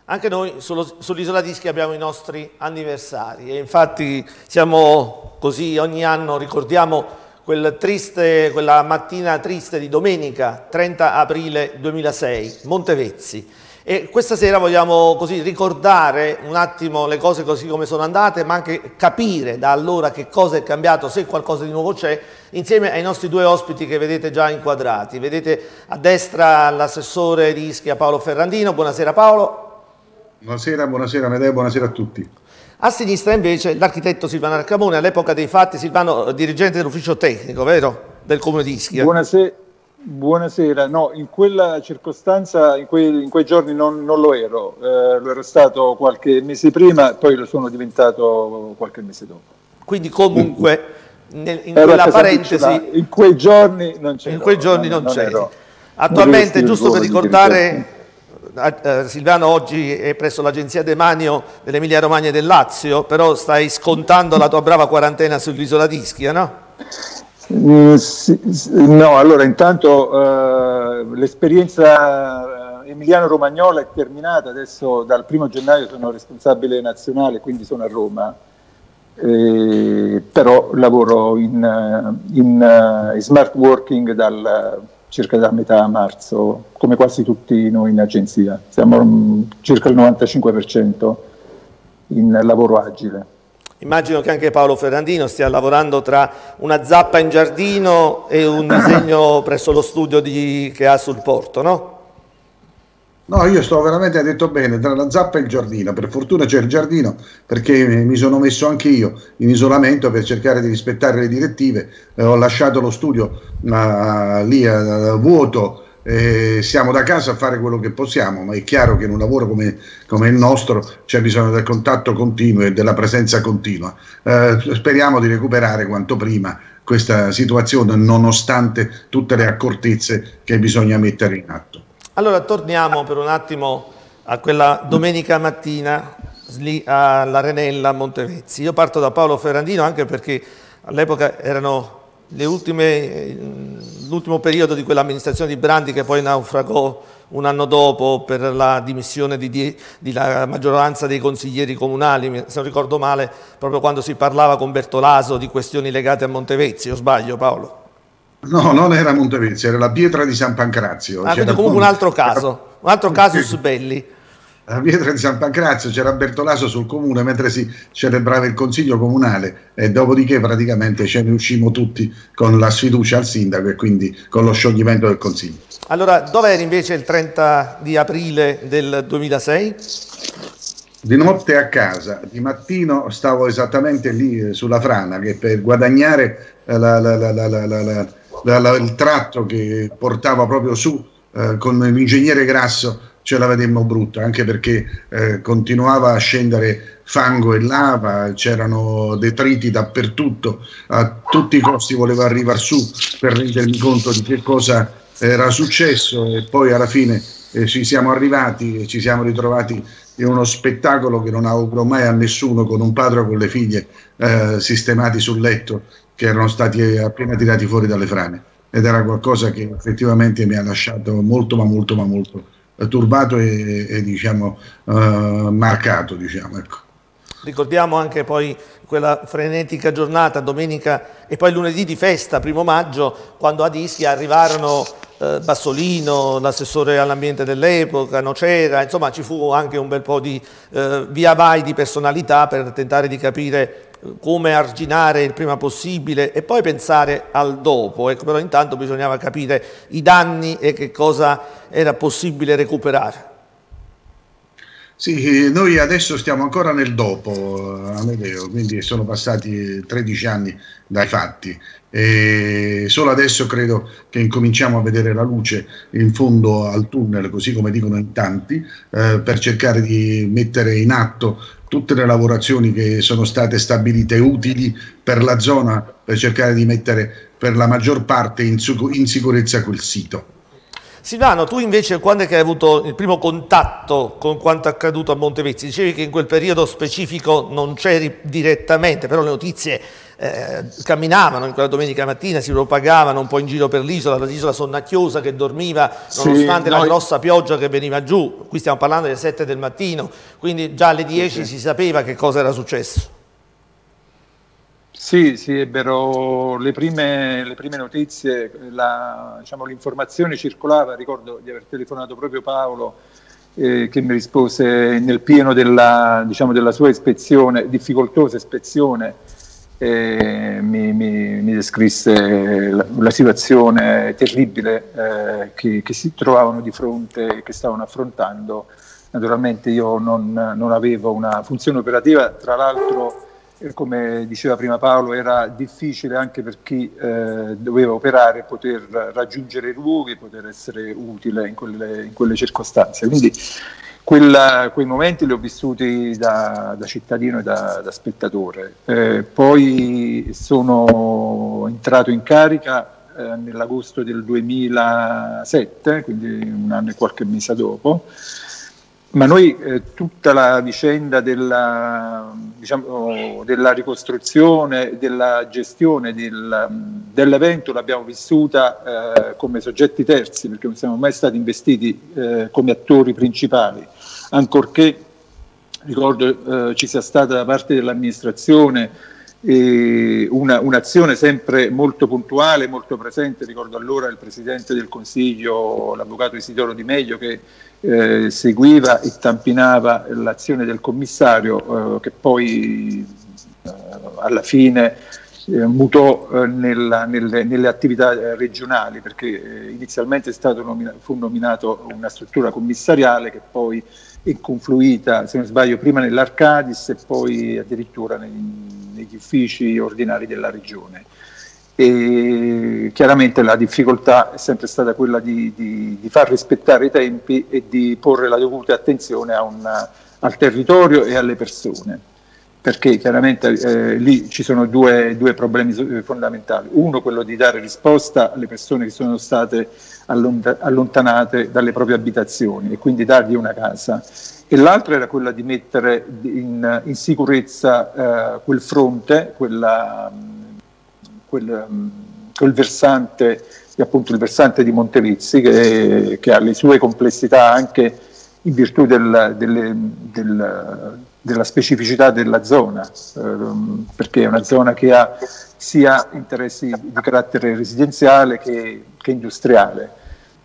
Anche noi sull'Isola d'Ischia abbiamo i nostri anniversari e infatti siamo così, ogni anno ricordiamo quella mattina triste di domenica 30 aprile 2006, Montevezzi. E questa sera vogliamo così ricordare un attimo le cose così come sono andate, ma anche capire da allora che cosa è cambiato, se qualcosa di nuovo c'è, insieme ai nostri due ospiti che vedete già inquadrati. Vedete a destra l'assessore di Ischia Paolo Ferrandino. Buonasera Paolo. Buonasera Amedeo, buonasera a tutti. A sinistra invece l'architetto Silvano Arcamone, all'epoca dei fatti Silvano dirigente dell'ufficio tecnico, vero? Del Comune di Ischia. Buonasera, no, in quella circostanza, in quei giorni non lo ero, lo ero stato qualche mese prima, poi lo sono diventato qualche mese dopo. Quindi comunque in quella parentesi... In quei giorni non c'era. In quei giorni non c'era. Attualmente, giusto per ricordare... Silvano oggi è presso l'agenzia Demanio dell'Emilia Romagna e del Lazio, però stai scontando la tua brava quarantena sull'Isola d'Ischia, no? No, allora intanto l'esperienza emiliano-romagnola è terminata, adesso dal 1° gennaio sono responsabile nazionale, quindi sono a Roma, però lavoro in smart working circa da metà marzo, come quasi tutti noi in agenzia. Siamo circa il 95% in lavoro agile. Immagino che anche Paolo Ferrandino stia lavorando tra una zappa in giardino e un disegno presso lo studio che ha sul porto, no? No, io sto veramente, hai detto bene, tra la zappa e il giardino. Per fortuna c'è il giardino, perché mi sono messo anche io in isolamento per cercare di rispettare le direttive. Ho lasciato lo studio lì vuoto, siamo da casa a fare quello che possiamo, ma è chiaro che in un lavoro come il nostro c'è bisogno del contatto continuo e della presenza continua. Speriamo di recuperare quanto prima questa situazione, nonostante tutte le accortezze che bisogna mettere in atto. Allora torniamo per un attimo a quella domenica mattina lì all'Arenella a Montevezzi. Io parto da Paolo Ferrandino anche perché all'epoca erano l'ultimo periodo di quell'amministrazione di Brandi che poi naufragò un anno dopo per la dimissione della maggioranza dei consiglieri comunali, se non ricordo male, proprio quando si parlava con Bertolaso di questioni legate a Montevezzi, o sbaglio Paolo? No, non era Montevezzi, era la pietra di San Pancrazio. Quindi comunque un altro casus belli. La pietra di San Pancrazio, c'era Bertolaso sul comune mentre si celebrava il consiglio comunale e dopodiché praticamente ce ne uscimmo tutti con la sfiducia al sindaco e quindi con lo scioglimento del consiglio. Allora, dove eri invece il 30 di aprile del 2006? Di notte a casa, di mattino stavo esattamente lì sulla frana che per guadagnare il tratto che portava proprio su con l'ingegnere Grasso ce la vedemmo brutta, anche perché continuava a scendere fango e lava, c'erano detriti dappertutto, a tutti i costi volevo arrivare su per rendermi conto di che cosa era successo e poi alla fine ci siamo arrivati e ci siamo ritrovati in uno spettacolo che non auguro mai a nessuno, con un padre con le figlie sistemati sul letto che erano stati appena tirati fuori dalle frane, ed era qualcosa che effettivamente mi ha lasciato molto turbato e diciamo marcato, diciamo, ecco. Ricordiamo anche poi quella frenetica giornata, domenica e poi lunedì di festa, 1° maggio, quando ad Ischia arrivarono Bassolino, l'assessore all'ambiente dell'epoca, Nocera, insomma ci fu anche un bel po' di via vai di personalità per tentare di capire come arginare il prima possibile e poi pensare al dopo, ecco, però intanto bisognava capire i danni e che cosa era possibile recuperare. Sì, noi adesso stiamo ancora nel dopo, Amedeo, quindi sono passati 13 anni dai fatti e solo adesso credo che incominciamo a vedere la luce in fondo al tunnel, così come dicono in tanti, per cercare di mettere in atto tutte le lavorazioni che sono state stabilite utili per la zona, per cercare di mettere per la maggior parte in sicurezza quel sito. Silvano, tu invece quando è che hai avuto il primo contatto con quanto accaduto a Montevezzi? Dicevi che in quel periodo specifico non c'eri direttamente, però le notizie camminavano in quella domenica mattina, si propagavano un po' in giro per l'isola sonnacchiosa che dormiva nonostante la grossa pioggia che veniva giù. Qui stiamo parlando delle 7 del mattino, quindi già alle 10 si sapeva che cosa era successo. Sì, ebbero le prime notizie, diciamo, l'informazione circolava. Ricordo di aver telefonato proprio Paolo che mi rispose nel pieno diciamo, della sua ispezione, difficoltosa ispezione, mi descrisse la situazione terribile che si trovavano di fronte, che stavano affrontando. Naturalmente io non avevo una funzione operativa, tra l'altro come diceva prima Paolo era difficile anche per chi doveva operare poter raggiungere i luoghi, poter essere utile in quelle circostanze. Quindi quei momenti li ho vissuti da cittadino e da spettatore. Poi sono entrato in carica nell'agosto del 2007, quindi un anno e qualche mese dopo. Ma noi tutta la vicenda della ricostruzione, della gestione dell'evento l'abbiamo vissuta come soggetti terzi, perché non siamo mai stati investiti come attori principali, ancorché ricordo ci sia stata da parte dell'amministrazione un'azione sempre molto puntuale, molto presente. Ricordo allora il Presidente del Consiglio, l'Avvocato Isidoro Di Meglio, che seguiva e tampinava l'azione del commissario che poi alla fine mutò nelle attività regionali, perché inizialmente fu nominato una struttura commissariale che poi è confluita, se non sbaglio, prima nell'Arcadis e poi addirittura negli uffici ordinari della regione. E chiaramente la difficoltà è sempre stata quella di far rispettare i tempi e di porre la dovuta attenzione al territorio e alle persone, perché chiaramente lì ci sono due problemi fondamentali. Uno, quello di dare risposta alle persone che sono state allontanate dalle proprie abitazioni e quindi dargli una casa, e l'altro era quella di mettere in sicurezza quel fronte, quel versante, appunto il versante di Montevezzi, che ha le sue complessità anche in virtù della specificità della zona, perché è una zona che ha sia interessi di carattere residenziale che industriale.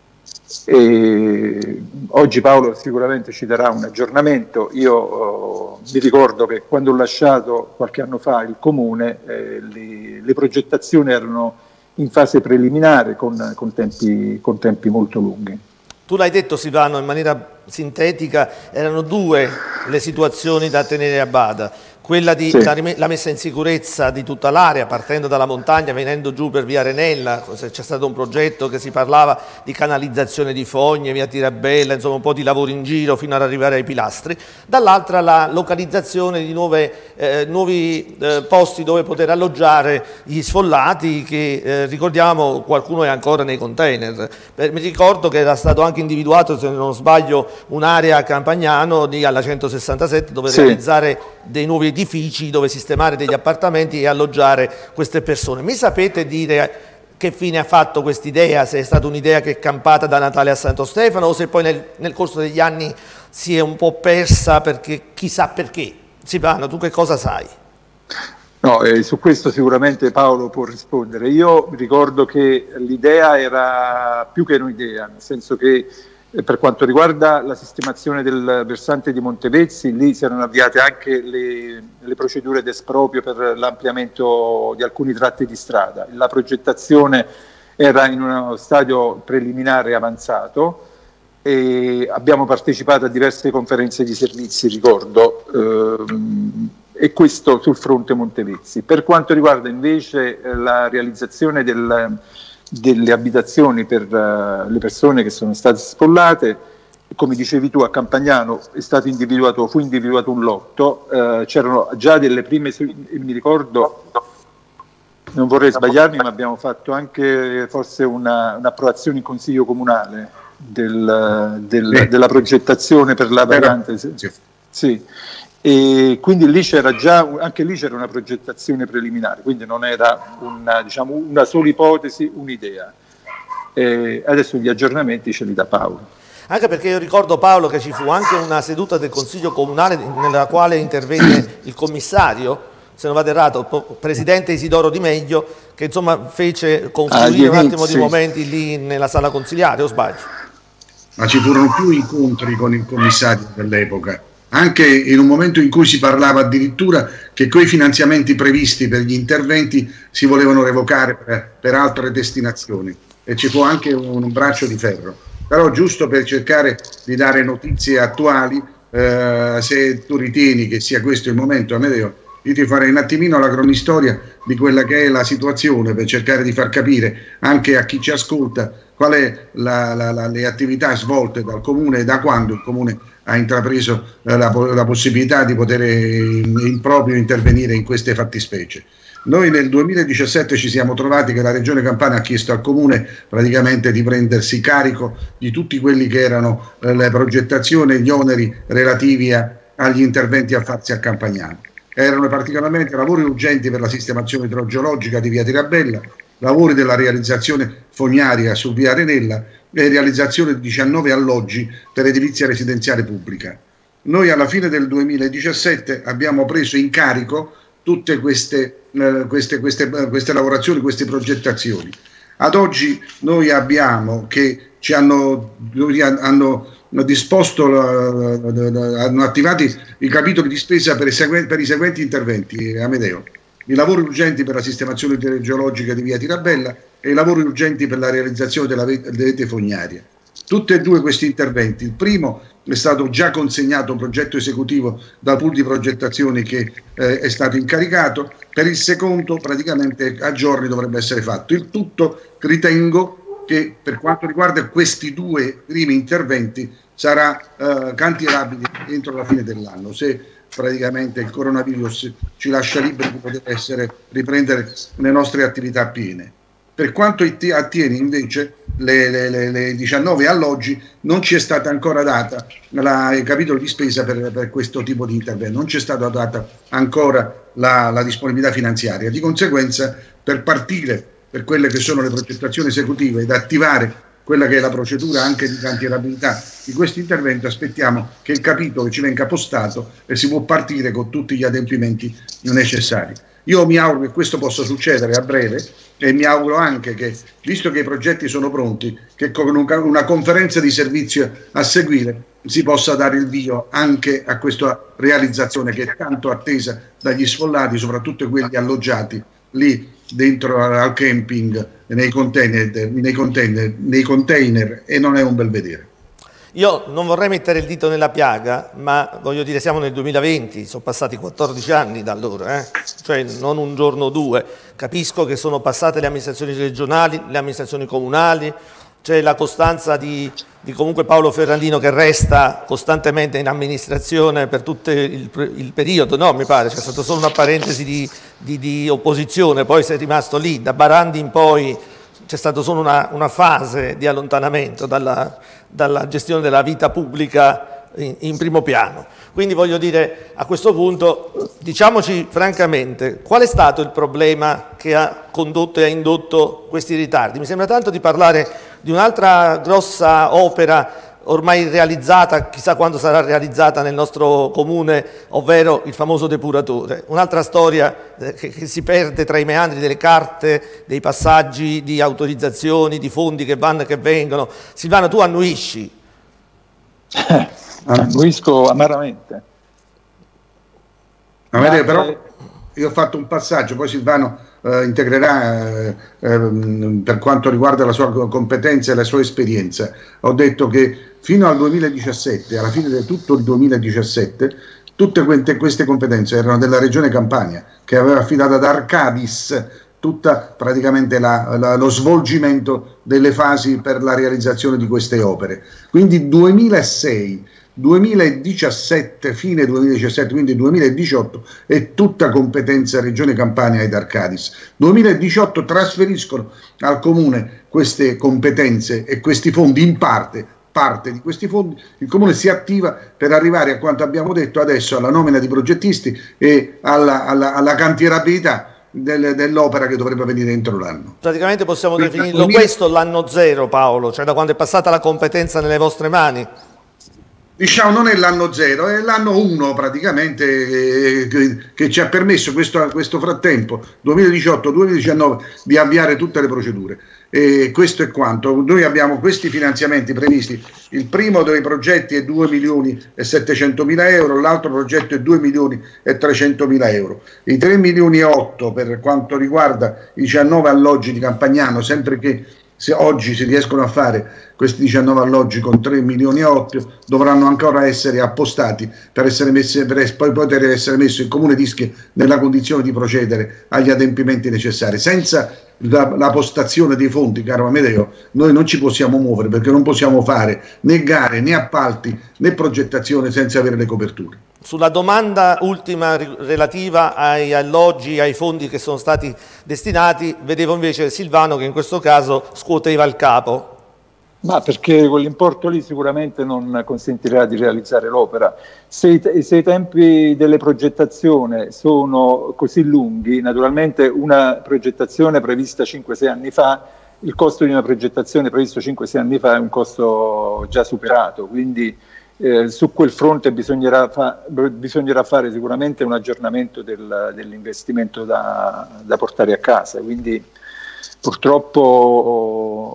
E oggi Paolo sicuramente ci darà un aggiornamento. Io mi ricordo che quando ho lasciato qualche anno fa il comune le progettazioni erano in fase preliminare con tempi molto lunghi. Tu l'hai detto, Silvano, in maniera sintetica, erano due le situazioni da tenere a bada. Quella di la messa in sicurezza di tutta l'area, partendo dalla montagna, venendo giù per via Renella. C'è stato un progetto che si parlava di canalizzazione di fogne, via Tirabella, insomma un po' di lavoro in giro fino ad arrivare ai pilastri. Dall'altra la localizzazione di nuovi posti dove poter alloggiare gli sfollati che, ricordiamo, qualcuno è ancora nei container. Mi ricordo che era stato anche individuato, se non sbaglio, un'area a Campagnano lì alla 167 dove realizzare dei nuovi edifici, dove sistemare degli appartamenti e alloggiare queste persone. Mi sapete dire che fine ha fatto quest'idea? Se è stata un'idea che è campata da Natale a Santo Stefano o se poi nel corso degli anni si è un po' persa, perché chissà perché. Silvano, tu che cosa sai? No, su questo sicuramente Paolo può rispondere. Io ricordo che l'idea era più che un'idea, nel senso che per quanto riguarda la sistemazione del versante di Montevezzi, lì si erano avviate anche le procedure d'esproprio per l'ampliamento di alcuni tratti di strada. La progettazione era in uno stadio preliminare avanzato e abbiamo partecipato a diverse conferenze di servizi, ricordo, e questo sul fronte Montevezzi. Per quanto riguarda invece la realizzazione delle abitazioni per le persone che sono state sfollate, come dicevi tu, a Campagnano fu individuato un lotto, c'erano già delle prime, mi ricordo, non vorrei sbagliarmi, ma abbiamo fatto anche forse un'approvazione in Consiglio Comunale della progettazione per la variante. Sì. E quindi lì c'era già, anche lì c'era una progettazione preliminare, quindi non era una sola ipotesi, un'idea. Adesso gli aggiornamenti ce li dà Paolo. Anche perché io ricordo, Paolo, che ci fu anche una seduta del Consiglio Comunale nella quale intervenne il commissario, se non vado errato, presidente Isidoro Di Meglio, che insomma fece confluire un attimo di momenti lì nella sala consiliare, o sbaglio? Ma ci furono più incontri con il commissario dell'epoca, anche in un momento in cui si parlava addirittura che quei finanziamenti previsti per gli interventi si volevano revocare per altre destinazioni, e ci fu anche un braccio di ferro. Però giusto per cercare di dare notizie attuali, se tu ritieni che sia questo il momento, Amedeo, io ti farei un attimino la cronistoria di quella che è la situazione, per cercare di far capire anche a chi ci ascolta qual è le attività svolte dal Comune e da quando il Comune ha intrapreso la possibilità di poter in proprio intervenire in queste fattispecie. Noi nel 2017 ci siamo trovati che la Regione Campania ha chiesto al Comune praticamente di prendersi carico di tutti quelli che erano le progettazioni e gli oneri relativi agli interventi a farsi a Campagnano. Erano particolarmente lavori urgenti per la sistemazione idrogeologica di via Tirabella, lavori della realizzazione fognaria su via Arenella e realizzazione di 19 alloggi per edilizia residenziale pubblica. Noi alla fine del 2017 abbiamo preso in carico tutte queste lavorazioni, queste progettazioni. Ad oggi noi abbiamo che hanno disposto, hanno attivati i capitoli di spesa per i seguenti interventi, Amedeo: i lavori urgenti per la sistemazione idrogeologica di via Tirabella e i lavori urgenti per la realizzazione della rete fognaria. Tutti e due questi interventi, il primo è stato già consegnato un progetto esecutivo dal pool di progettazioni che è stato incaricato, per il secondo praticamente a giorni dovrebbe essere fatto. Il tutto ritengo che per quanto riguarda questi due primi interventi sarà cantierabile entro la fine dell'anno, se praticamente il coronavirus ci lascia liberi di poter riprendere le nostre attività piene. Per quanto attiene invece le 19 alloggi, non ci è stata ancora data il capitolo di spesa per questo tipo di intervento, non ci è stata data ancora la disponibilità finanziaria. Di conseguenza, per partire per quelle che sono le progettazioni esecutive ed attivare quella che è la procedura anche di cantierabilità di questo intervento, aspettiamo che il capitolo ci venga postato e si può partire con tutti gli adempimenti necessari. Io mi auguro che questo possa succedere a breve e mi auguro anche che, visto che i progetti sono pronti, che con una conferenza di servizio a seguire si possa dare il via anche a questa realizzazione che è tanto attesa dagli sfollati, soprattutto quelli alloggiati lì dentro al camping, nei container, e non è un bel vedere. Io non vorrei mettere il dito nella piaga, ma voglio dire, siamo nel 2020, sono passati 14 anni da allora, cioè non un giorno o due. Capisco che sono passate le amministrazioni regionali, le amministrazioni comunali, c'è la costanza di comunque Paolo Ferrandino, che resta costantemente in amministrazione per tutto il periodo, no? Mi pare c'è stata solo una parentesi di opposizione, poi si è rimasto lì, da Barandi in poi c'è stata solo una fase di allontanamento dalla gestione della vita pubblica in primo piano. Quindi voglio dire, a questo punto, diciamoci francamente, qual è stato il problema che ha condotto e ha indotto questi ritardi? Mi sembra tanto di parlare di un'altra grossa opera ormai realizzata, chissà quando sarà realizzata nel nostro comune, ovvero il famoso depuratore. Un'altra storia che si perde tra i meandri delle carte, dei passaggi di autorizzazioni, di fondi che vanno e che vengono. Silvano, tu annuisci? Annuisco amaramente. Però io ho fatto un passaggio, poi Silvano integrerà per quanto riguarda la sua competenza e la sua esperienza. Ho detto che fino al 2017, alla fine di tutto il 2017, tutte queste competenze erano della Regione Campania, che aveva affidato ad Arcadis tutta praticamente lo svolgimento delle fasi per la realizzazione di queste opere. Quindi 2006 2017, fine 2017, quindi 2018 è tutta competenza Regione Campania ed Arcadis. 2018 trasferiscono al Comune queste competenze e questi fondi in parte di questi fondi, il Comune si attiva per arrivare a quanto abbiamo detto adesso, alla nomina di progettisti e alla cantierabilità dell'opera che dovrebbe avvenire entro l'anno. Praticamente possiamo definirlo questo l'anno zero, Paolo, cioè da quando è passata la competenza nelle vostre mani? Diciamo non è l'anno zero, è l'anno 1 praticamente che ci ha permesso questo frattempo, 2018-2019, di avviare tutte le procedure. E questo è quanto. Noi abbiamo questi finanziamenti previsti. Il primo dei progetti è 2.700.000 euro, l'altro progetto è 2.300.000 euro. I 3.8 milioni per quanto riguarda i 19 alloggi di Campagnano, sempre che se oggi si riescono a fare questi 19 alloggi con 3.8 milioni, dovranno ancora essere appostati per poi poter essere messo il Comune di Ischia nella condizione di procedere agli adempimenti necessari. Senza la postazione dei fondi, caro Amedeo, noi non ci possiamo muovere, perché non possiamo fare né gare né appalti né progettazione senza avere le coperture. Sulla domanda ultima relativa agli alloggi, ai fondi che sono stati destinati, vedevo invece Silvano che in questo caso scuoteva il capo. Ma perché quell'importo lì sicuramente non consentirà di realizzare l'opera. Se i tempi delle progettazioni sono così lunghi, naturalmente una progettazione prevista 5-6 anni fa, il costo di una progettazione previsto 5-6 anni fa è un costo già superato, quindi su quel fronte bisognerà fare sicuramente un aggiornamento dell'investimento da portare a casa. Quindi purtroppo,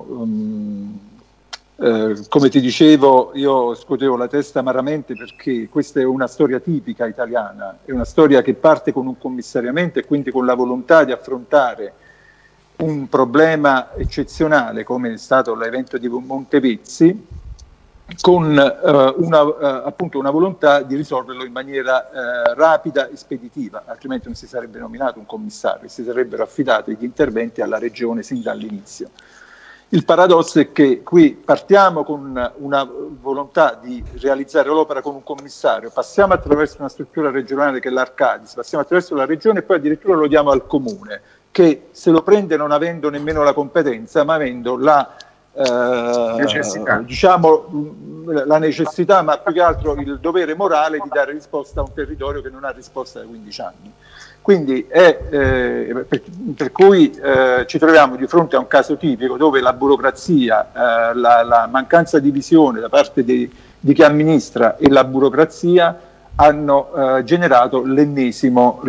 come ti dicevo, io scuotevo la testa amaramente, perché questa è una storia tipica italiana, è una storia che parte con un commissariamento e quindi con la volontà di affrontare un problema eccezionale come è stato l'evento di Montevezzi, con appunto una volontà di risolverlo in maniera rapida e speditiva, altrimenti non si sarebbe nominato un commissario, si sarebbero affidati gli interventi alla Regione sin dall'inizio. Il paradosso è che qui partiamo con una volontà di realizzare l'opera con un commissario, passiamo attraverso una struttura regionale che è l'Arcadis, passiamo attraverso la Regione e poi addirittura lo diamo al Comune, che se lo prende non avendo nemmeno la competenza, ma avendo la necessità. Diciamo la necessità, ma più che altro il dovere morale di dare risposta a un territorio che non ha risposta da 15 anni. Quindi per cui ci troviamo di fronte a un caso tipico dove la burocrazia, la mancanza di visione da parte di chi amministra e la burocrazia hanno generato l'ennesimo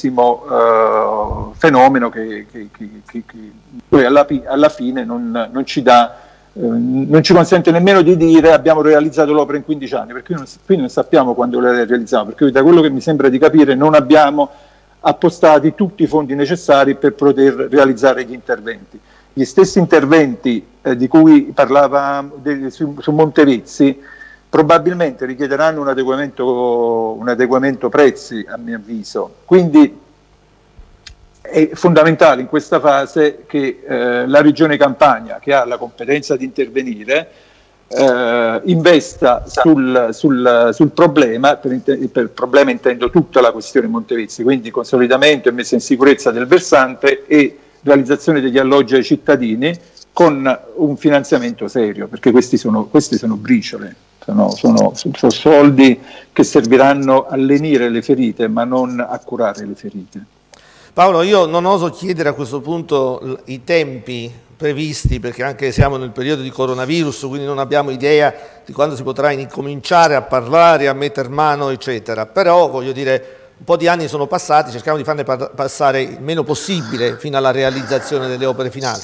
fenomeno che poi alla fine non ci consente nemmeno di dire abbiamo realizzato l'opera in 15 anni, perché qui non sappiamo quando la realizziamo, perché da quello che mi sembra di capire non abbiamo appostati tutti i fondi necessari per poter realizzare gli interventi. Gli stessi interventi di cui parlava su Montevezzi probabilmente richiederanno un adeguamento prezzi, a mio avviso. Quindi è fondamentale in questa fase che la Regione Campania, che ha la competenza di intervenire, investa sul problema. Per problema intendo tutta la questione Montevezzi, quindi consolidamento e messa in sicurezza del versante e realizzazione degli alloggi ai cittadini con un finanziamento serio, perché questi sono briciole, sono soldi che serviranno a lenire le ferite ma non a curare le ferite. Paolo, io non oso chiedere a questo punto i tempi previsti, perché anche siamo nel periodo di coronavirus, quindi non abbiamo idea di quando si potrà incominciare a parlare, a metter mano, eccetera. Però, voglio dire, un po' di anni sono passati, cerchiamo di farne passare il meno possibile fino alla realizzazione delle opere finali.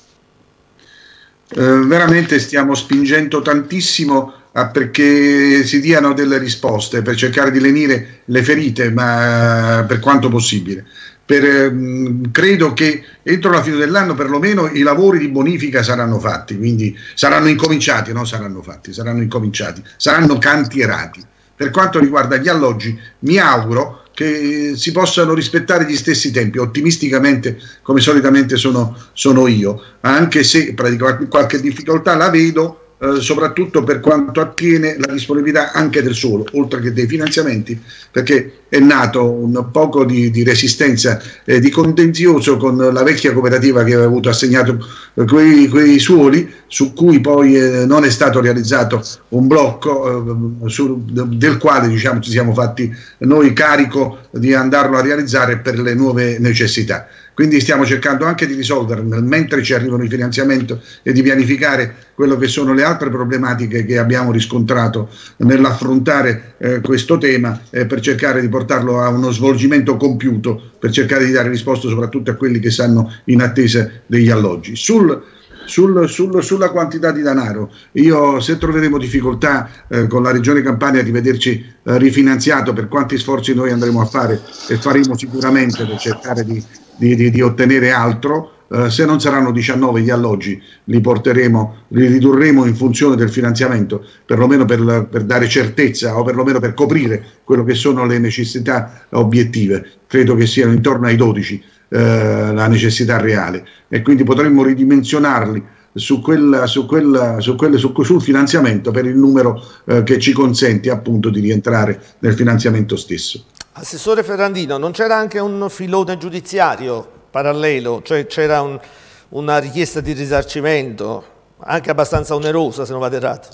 Veramente stiamo spingendo tantissimo perché si diano delle risposte per cercare di lenire le ferite, ma per quanto possibile. Credo che entro la fine dell'anno perlomeno i lavori di bonifica saranno fatti, quindi saranno incominciati, no? Saranno fatti, saranno incominciati, saranno cantierati. Per quanto riguarda gli alloggi, mi auguro che si possano rispettare gli stessi tempi, ottimisticamente come solitamente sono io, anche se qualche difficoltà la vedo soprattutto per quanto attiene la disponibilità anche del suolo, oltre che dei finanziamenti, perché è nato un poco di resistenza, di contenzioso con la vecchia cooperativa che aveva avuto assegnato quei suoli, su cui poi non è stato realizzato un blocco del quale, diciamo, ci siamo fatti noi carico di andarlo a realizzare per le nuove necessità. Quindi stiamo cercando anche di risolvere, mentre ci arrivano i finanziamenti, e di pianificare quello che sono le altre problematiche che abbiamo riscontrato nell'affrontare questo tema, per cercare di portarlo a uno svolgimento compiuto, per cercare di dare risposte soprattutto a quelli che stanno in attesa degli alloggi. Sulla quantità di denaro, se troveremo difficoltà con la Regione Campania di vederci rifinanziato, per quanti sforzi noi andremo a fare, e faremo sicuramente per cercare di ottenere altro, se non saranno 19 gli alloggi, li ridurremo in funzione del finanziamento, perlomeno per dare certezza, o perlomeno per coprire quello che sono le necessità obiettive. Credo che siano intorno ai 12 la necessità reale, e quindi potremmo ridimensionarli sul finanziamento per il numero che ci consente appunto di rientrare nel finanziamento stesso. Assessore Ferrandino, non c'era anche un filone giudiziario parallelo, cioè c'era una richiesta di risarcimento anche abbastanza onerosa, se non vado errato?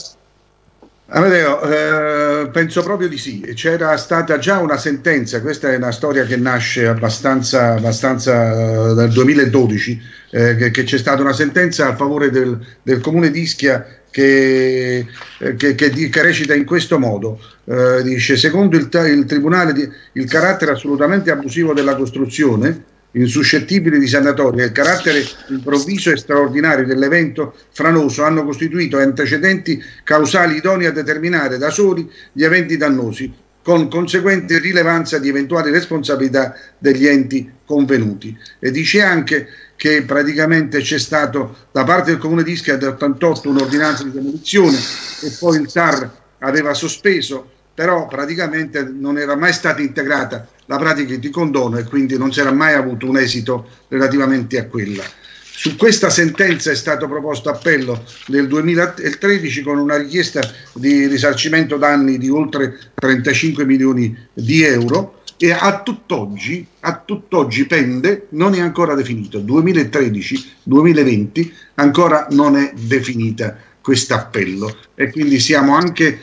Amedeo, penso proprio di sì. C'era stata già una sentenza, questa è una storia che nasce abbastanza dal 2012, che c'è stata una sentenza a favore del comune di Ischia che recita in questo modo, dice: secondo il Tribunale il carattere assolutamente abusivo della costruzione, insuscettibile di sanatoria, e il carattere improvviso e straordinario dell'evento franoso hanno costituito antecedenti causali idonei a determinare da soli gli eventi dannosi, con conseguente rilevanza di eventuali responsabilità degli enti convenuti. E dice anche che praticamente c'è stato da parte del Comune di Ischia del 88 un'ordinanza di demolizione, e poi il TAR aveva sospeso, però praticamente non era mai stata integrata la pratica di condono, e quindi non si era mai avuto un esito relativamente a quella. Su questa sentenza è stato proposto appello nel 2013 con una richiesta di risarcimento danni di oltre 35 milioni di euro, e a tutt'oggi pende, non è ancora definito, 2013-2020 ancora non è definita quest'appello, e quindi siamo anche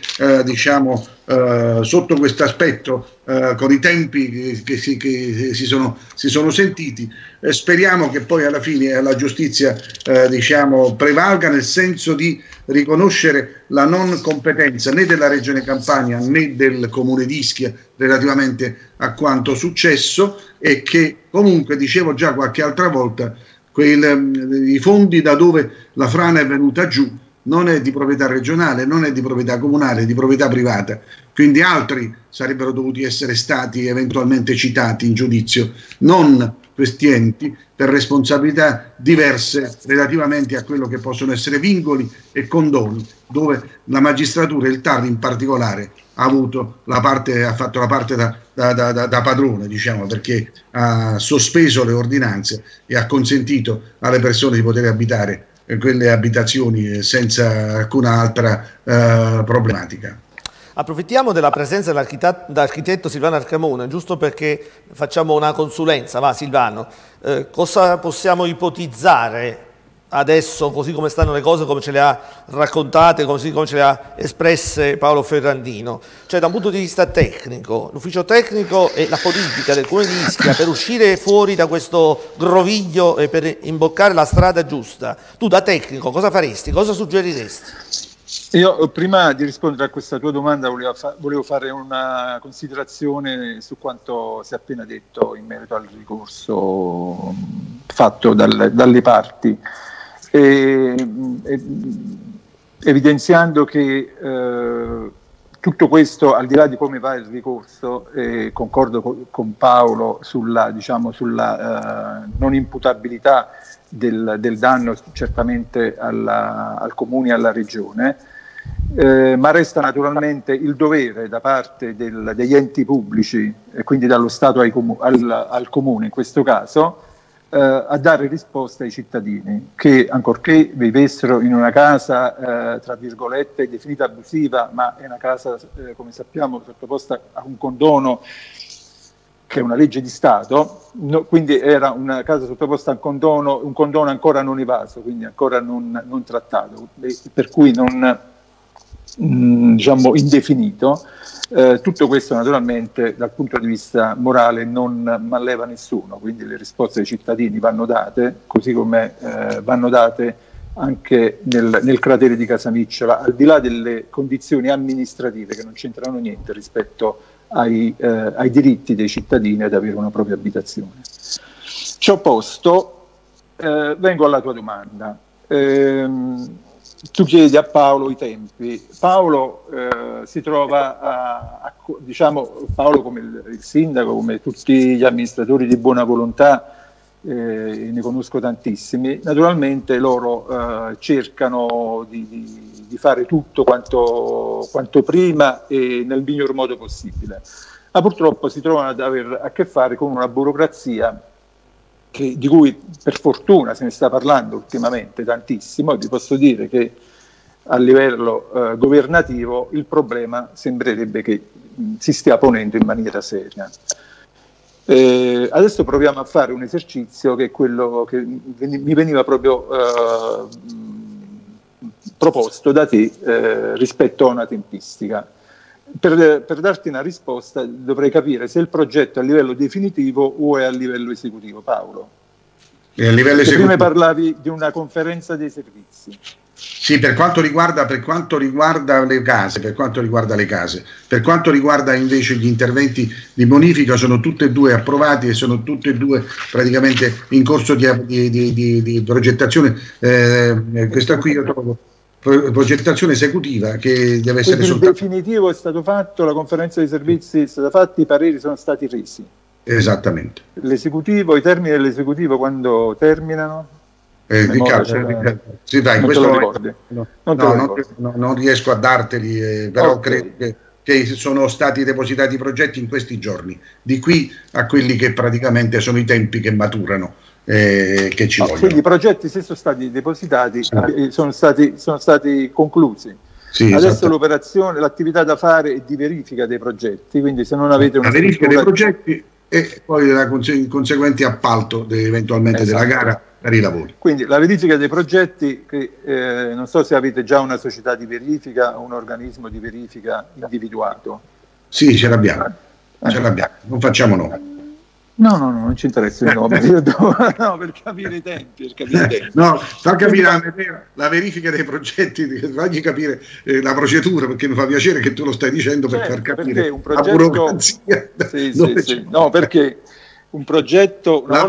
sotto questo aspetto, con i tempi che si sono sentiti. Speriamo che poi alla fine la giustizia prevalga, nel senso di riconoscere la non competenza né della Regione Campania né del Comune di Ischia relativamente a quanto successo, e che comunque, dicevo già qualche altra volta, i fondi da dove la frana è venuta giù non è di proprietà regionale, non è di proprietà comunale, è di proprietà privata. Quindi altri sarebbero dovuti essere stati eventualmente citati in giudizio, non questi enti, per responsabilità diverse relativamente a quello che possono essere vincoli e condoni, dove la magistratura, il TAR in particolare, ha fatto la parte da padrone, perché ha sospeso le ordinanze e ha consentito alle persone di poter abitare quelle abitazioni senza alcuna altra problematica. Approfittiamo della presenza dell'architetto Silvano Arcamone, giusto perché facciamo una consulenza. Va Silvano, cosa possiamo ipotizzare adesso, così come stanno le cose, come ce le ha raccontate, così come ce le ha espresse Paolo Ferrandino? Cioè, da un punto di vista tecnico, l'ufficio tecnico e la politica del Comune di Ischia, per uscire fuori da questo groviglio e per imboccare la strada giusta, tu da tecnico cosa faresti? Cosa suggeriresti? Io, prima di rispondere a questa tua domanda, volevo fare una considerazione su quanto si è appena detto in merito al ricorso fatto dalle parti, evidenziando che tutto questo, al di là di come va il ricorso, concordo con Paolo sulla non imputabilità del danno certamente al Comune e alla Regione, ma resta naturalmente il dovere da parte degli enti pubblici, e quindi dallo Stato al Comune in questo caso, a dare risposta ai cittadini che, ancorché vivessero in una casa tra virgolette definita abusiva, ma è una casa come sappiamo sottoposta a un condono che è una legge di Stato, quindi era una casa sottoposta a un condono ancora non evaso, quindi ancora non trattato, per cui non diciamo indefinito. Tutto questo naturalmente dal punto di vista morale non malleva nessuno, quindi le risposte ai cittadini vanno date, così come vanno date anche nel cratere di Casamicciola, al di là delle condizioni amministrative che non c'entrano niente rispetto ai diritti dei cittadini ad avere una propria abitazione. Ciò posto, vengo alla tua domanda. Tu chiedi a Paolo i tempi. Paolo si trova diciamo, Paolo come il sindaco, come tutti gli amministratori di buona volontà, ne conosco tantissimi, naturalmente loro cercano di fare tutto quanto prima e nel miglior modo possibile, ma purtroppo si trovano ad avere a che fare con una burocrazia di cui per fortuna se ne sta parlando ultimamente tantissimo, e vi posso dire che a livello governativo il problema sembrerebbe che si stia ponendo in maniera seria. Adesso proviamo a fare un esercizio che è quello che mi veniva proprio proposto da te rispetto a una tempistica. Per darti una risposta dovrei capire se il progetto è a livello definitivo o è a livello esecutivo, Paolo. E a livello esecutivo. Prima parlavi di una conferenza dei servizi. Sì, per quanto riguarda le case, per quanto riguarda invece gli interventi di bonifica, sono tutte e due approvati e sono tutte e due praticamente in corso di progettazione. Questa qui io trovo progettazione esecutiva che deve essere soltanto. Il definitivo è stato fatto, la conferenza dei servizi è stata fatta, i pareri sono stati resi. Esattamente. L'esecutivo, i termini dell'esecutivo quando terminano? Riccardo, sì, dai, non riesco a darteli, però okay. Credo che sono stati depositati i progetti in questi giorni, di qui a quelli che praticamente sono i tempi che maturano, che ci vogliono. Quindi i progetti se sono stati depositati, sì. sono stati conclusi. Sì, adesso l'attività da fare è di verifica dei progetti, quindi se non avete una verifica dei progetti e poi il conseguente appalto eventualmente della gara per i lavori. Quindi la verifica dei progetti, che non so se avete già una società di verifica o un organismo di verifica individuato. Sì, ce l'abbiamo, non facciamo noi. No, non ci interessa il nome, no, per capire i tempi. No, fa capire la verifica dei progetti, fagli capire la procedura, perché mi fa piacere che tu lo stai dicendo per far capire un progetto, la burocrazia. Sì. No, perché un progetto, una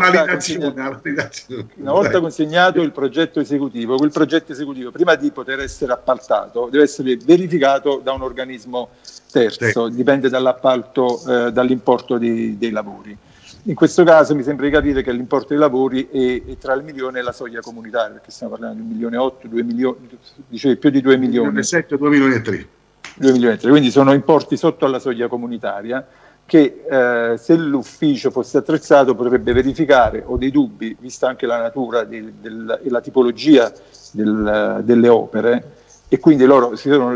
volta consegnato il progetto esecutivo, quel progetto esecutivo prima di poter essere appaltato deve essere verificato da un organismo terzo, dipende dall'appalto, dall'importo dei lavori. In questo caso mi sembra di capire che l'importo dei lavori è tra il milione e la soglia comunitaria, perché stiamo parlando di 1.8 milioni, 2 milioni, dicevi più di 2 milioni. 1.7 milioni, 2 milioni e 3. 2 milioni e 3, quindi sono importi sotto alla soglia comunitaria che se l'ufficio fosse attrezzato potrebbe verificare, ho dei dubbi, vista anche la natura e la tipologia delle opere, e quindi loro si sono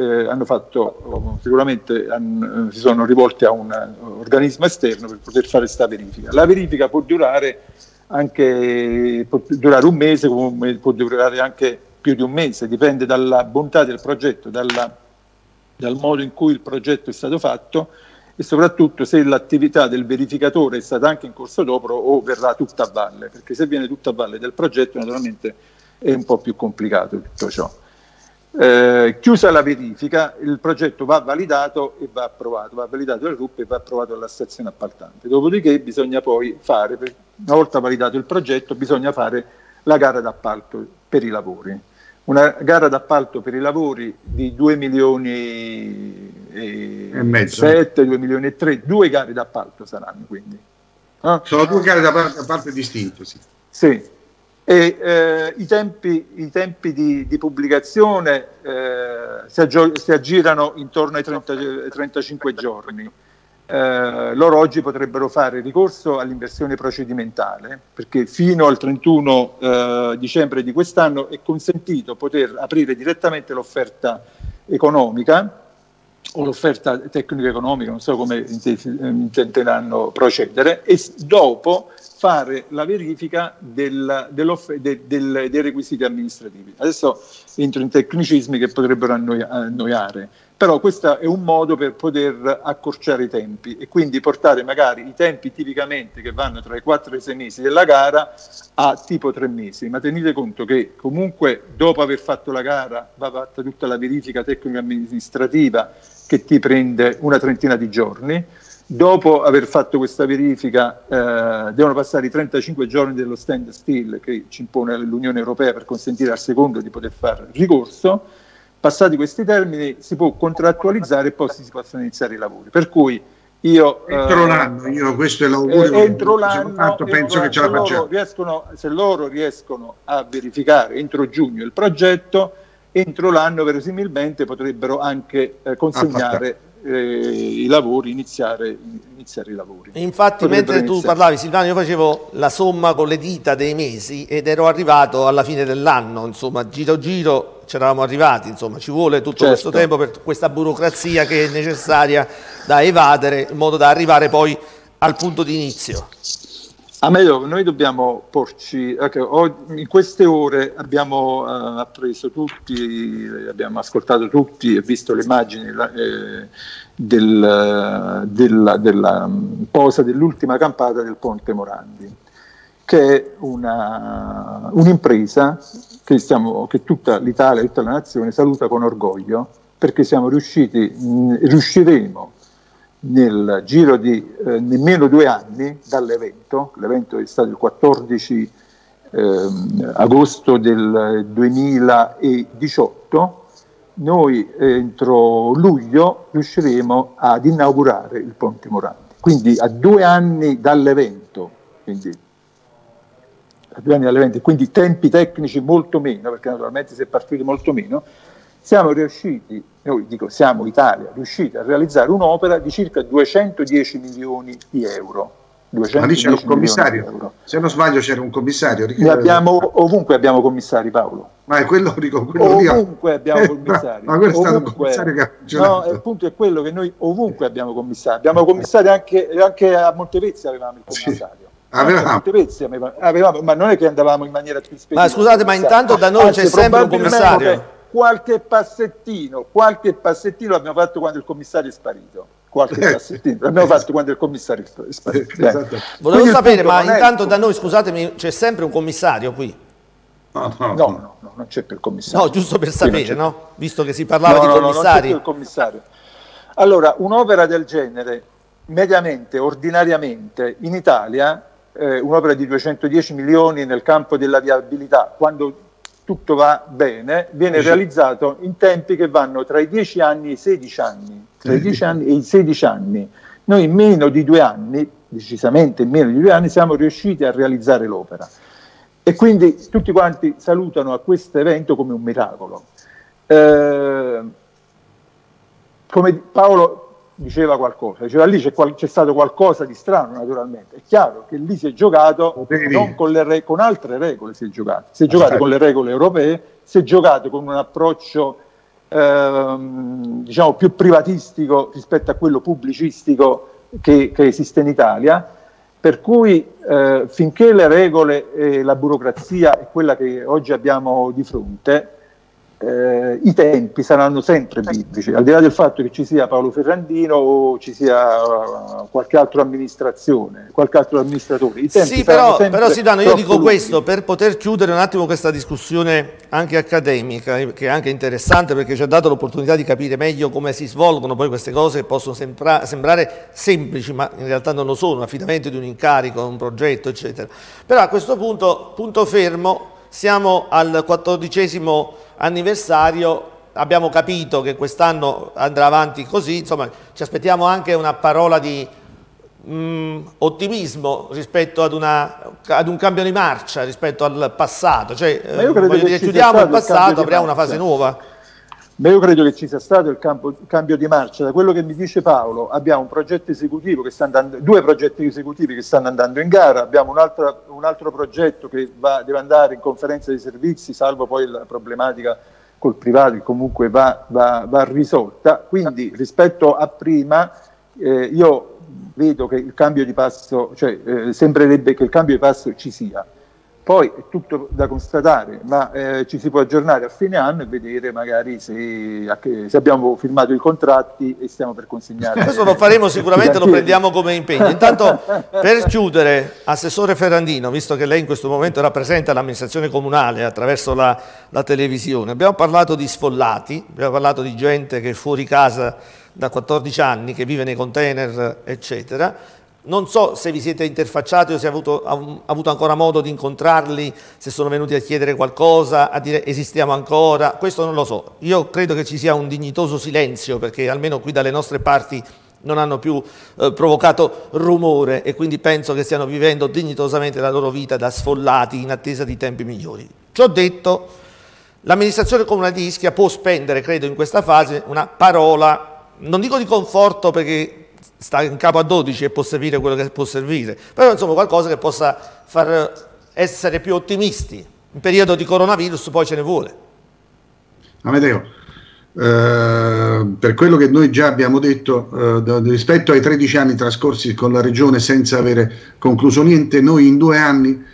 rivolti a un organismo esterno per poter fare questa verifica. La verifica può durare un mese, come può durare anche più di un mese, dipende dalla bontà del progetto, dal modo in cui il progetto è stato fatto e soprattutto se l'attività del verificatore è stata anche in corso d'opera o verrà tutta a valle, perché se viene tutta a valle del progetto naturalmente è un po' più complicato tutto ciò. Chiusa la verifica, il progetto va validato e va approvato, va validato dal RUP e va approvato dalla stazione appaltante. Dopodiché bisogna poi fare, una volta validato il progetto, bisogna fare la gara d'appalto per i lavori. Una gara d'appalto per i lavori di 2 milioni e mezzo, 7, 2 milioni e 3, 2 gare d'appalto saranno quindi. Sono 2 gare d'appalto distinte, sì. Sì. E i tempi di pubblicazione si aggirano intorno ai 35 giorni. loro oggi potrebbero fare ricorso all'inversione procedimentale, perché fino al 31 dicembre di quest'anno è consentito poter aprire direttamente l'offerta economica o l'offerta tecnico-economica, non so come intenderanno procedere, e dopo fare la verifica dei requisiti amministrativi. Adesso entro in tecnicismi che potrebbero annoiare, però questo è un modo per poter accorciare i tempi e quindi portare magari i tempi tipicamente che vanno tra i 4 e i 6 mesi della gara a tipo 3 mesi, ma tenete conto che comunque dopo aver fatto la gara va fatta tutta la verifica tecnico-amministrativa che ti prende una trentina di giorni. Dopo aver fatto questa verifica devono passare i 35 giorni dello stand still che ci impone l'Unione Europea per consentire al secondo di poter fare ricorso. Passati questi termini si può contrattualizzare e poi si possono iniziare i lavori. Per cui io entro l'anno, questo è l'augurio, entro l'anno, penso che ce la facciamo. Se loro riescono a verificare entro giugno il progetto, entro l'anno verosimilmente potrebbero anche consegnare i lavori, iniziare i lavori. Infatti mentre tu parlavi, Silvano, io facevo la somma con le dita dei mesi ed ero arrivato alla fine dell'anno, insomma giro giro c'eravamo arrivati, insomma ci vuole tutto questo tempo per questa burocrazia che è necessaria da evadere in modo da arrivare poi al punto di inizio. Noi dobbiamo porci, in queste ore abbiamo appreso tutti, abbiamo ascoltato tutti e visto le immagini della posa dell'ultima campata del Ponte Morandi, che è un'impresa che tutta l'Italia, tutta la nazione saluta con orgoglio, perché riusciremo nel giro di nemmeno 2 anni dall'evento. L'evento è stato il 14 agosto del 2018, noi entro luglio riusciremo ad inaugurare il Ponte Morandi. Quindi a 2 anni dall'evento, quindi tempi tecnici molto meno, perché naturalmente si è partiti molto meno, siamo riusciti, siamo Italia, riusciti a realizzare un'opera di circa 210 milioni di euro. Ma lì c'era un commissario, se non sbaglio c'era un commissario. Ovunque abbiamo commissari, Paolo. Ma è quello ovunque abbiamo commissari. Ma quello è stato un commissario che ha funzionato. No, il punto è quello che noi ovunque abbiamo commissari. Abbiamo commissari anche a Montevezzi avevamo il commissario. Avevamo, ma non è che andavamo in maniera più spedita. Ma scusate, ma intanto da noi c'è sempre un commissario. Qualche passettino abbiamo fatto quando il commissario è sparito. Passettino l'abbiamo fatto quando il commissario è sparito. Esatto. Volevo sapere, ma intanto da noi, scusatemi, c'è sempre un commissario qui? No, non c'è più il commissario. No, giusto per sapere, no? Visto che si parlava di commissari. No, non c'è più il commissario. Allora, un'opera del genere, mediamente, ordinariamente, in Italia, un'opera di 210 milioni nel campo della viabilità, quando tutto va bene, viene realizzato in tempi che vanno tra i 10 anni e i 16 anni. Tra i 10 anni e i 16 anni. Noi in meno di 2 anni, decisamente in meno di 2 anni, siamo riusciti a realizzare l'opera. E quindi tutti quanti salutano a questo evento come un miracolo. Come Paolo diceva qualcosa, diceva lì c'è stato qualcosa di strano, naturalmente. È chiaro che lì si è giocato non con altre regole, si è giocato con le regole europee, si è giocato con un approccio diciamo più privatistico rispetto a quello pubblicistico che esiste in Italia, per cui finché le regole e la burocrazia è quella che oggi abbiamo di fronte, i tempi saranno sempre biblici, al di là del fatto che ci sia Paolo Ferrandino o ci sia qualche altro amministratore. I tempi sì, però Silvano, io dico questo per poter chiudere un attimo questa discussione anche accademica, che è anche interessante perché ci ha dato l'opportunità di capire meglio come si svolgono poi queste cose che possono sembrare semplici, ma in realtà non lo sono, affidamento di un incarico, un progetto, eccetera. Però a questo punto fermo, siamo al 14° anniversario, abbiamo capito che quest'anno andrà avanti così, insomma ci aspettiamo anche una parola di ottimismo rispetto ad un cambio di marcia rispetto al passato, cioè voglio dire, chiudiamo il passato, apriamo una fase nuova. Beh, io credo che ci sia stato il cambio di marcia. Da quello che mi dice Paolo, abbiamo un progetto esecutivo che sta andando, 2 progetti esecutivi che stanno andando in gara, abbiamo un altro progetto che deve andare in conferenza di servizi, salvo poi la problematica col privato che comunque va risolta. Quindi rispetto a prima io vedo che il cambio di passo, sembrerebbe che il cambio di passo ci sia. Poi è tutto da constatare, ma ci si può aggiornare a fine anno e vedere magari se abbiamo firmato i contratti e stiamo per consegnare. Questo lo faremo sicuramente, lo prendiamo come impegno. Intanto, per chiudere, Assessore Ferrandino, visto che lei in questo momento rappresenta l'amministrazione comunale attraverso la televisione, abbiamo parlato di sfollati, abbiamo parlato di gente che è fuori casa da 14 anni, che vive nei container, eccetera. Non so se vi siete interfacciati o se avete avuto ancora modo di incontrarli, se sono venuti a chiedere qualcosa, a dire esistiamo ancora, questo non lo so. Io credo che ci sia un dignitoso silenzio, perché almeno qui dalle nostre parti non hanno più provocato rumore e quindi penso che stiano vivendo dignitosamente la loro vita da sfollati in attesa di tempi migliori. Ciò detto, l'amministrazione comunale di Ischia può spendere, credo in questa fase, una parola, non dico di conforto perché sta in capo a 12 e può servire quello che può servire, però insomma qualcosa che possa far essere più ottimisti. In periodo di coronavirus poi ce ne vuole. Amedeo, per quello che noi già abbiamo detto, rispetto ai 13 anni trascorsi con la Regione senza avere concluso niente, noi in 2 anni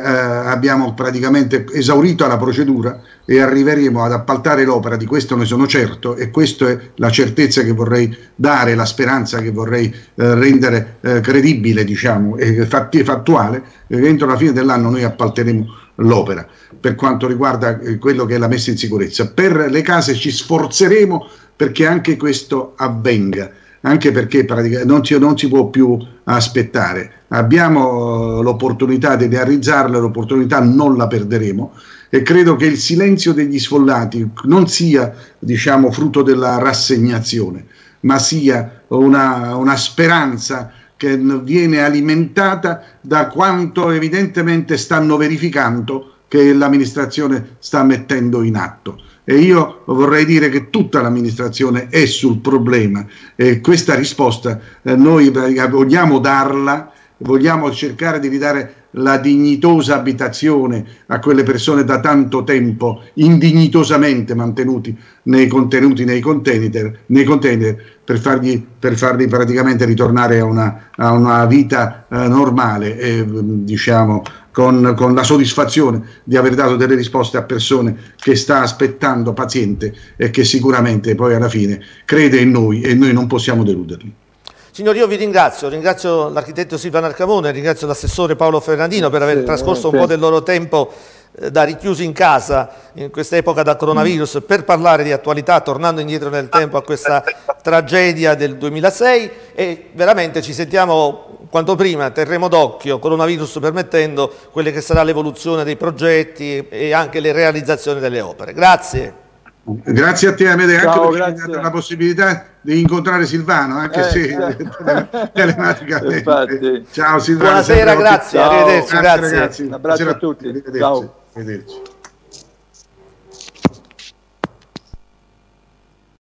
abbiamo praticamente esaurito la procedura e arriveremo ad appaltare l'opera, di questo ne sono certo, e questa è la certezza che vorrei dare, la speranza che vorrei rendere credibile, diciamo, e fattuale. Entro la fine dell'anno noi appalteremo l'opera per quanto riguarda quello che è la messa in sicurezza. Per le case ci sforzeremo perché anche questo avvenga, anche perché non si può più aspettare. Abbiamo l'opportunità di realizzarla, l'opportunità non la perderemo, e credo che il silenzio degli sfollati non sia, diciamo, frutto della rassegnazione, ma sia una speranza che viene alimentata da quanto evidentemente stanno verificando che l'amministrazione sta mettendo in atto. E io vorrei dire che tutta l'amministrazione è sul problema, e questa risposta noi vogliamo darla, vogliamo cercare di ridare la dignitosa abitazione a quelle persone da tanto tempo indignitosamente mantenuti nei container per farli praticamente ritornare a una vita normale, diciamo con la soddisfazione di aver dato delle risposte a persone che sta aspettando paziente e che sicuramente poi alla fine crede in noi e noi non possiamo deluderli. Signori, io vi ringrazio l'architetto Silvano Arcamone, ringrazio l'assessore Paolo Ferrandino per aver trascorso un po' del loro tempo da richiusi in casa in questa epoca da coronavirus per parlare di attualità, tornando indietro nel tempo a questa tragedia del 2006, e veramente ci sentiamo quanto prima, terremo d'occhio, coronavirus permettendo, quelle che sarà l'evoluzione dei progetti e anche le realizzazioni delle opere. Grazie. Grazie a te, Amedeo, anche perché mi hai dato la possibilità di incontrare Silvano, anche se telematicamente. Ciao Silvano. Buonasera, grazie, arrivederci. Grazie ragazzi. Un abbraccio a tutti. Arrivederci. Ciao. Arrivederci.